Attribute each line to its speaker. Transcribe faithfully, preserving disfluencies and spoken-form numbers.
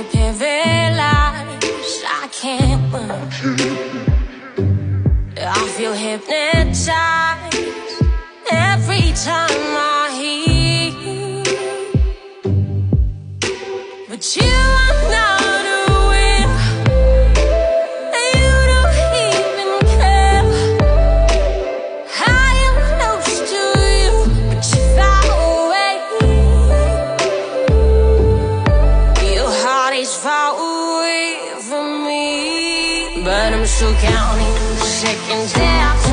Speaker 1: feel paralyzed, I can't move. I feel hypnotized every time I hear you. But you are not aware, and you don't even care. I am close to you, but you're far away. Your heart is far away from me, but I'm still counting the seconds that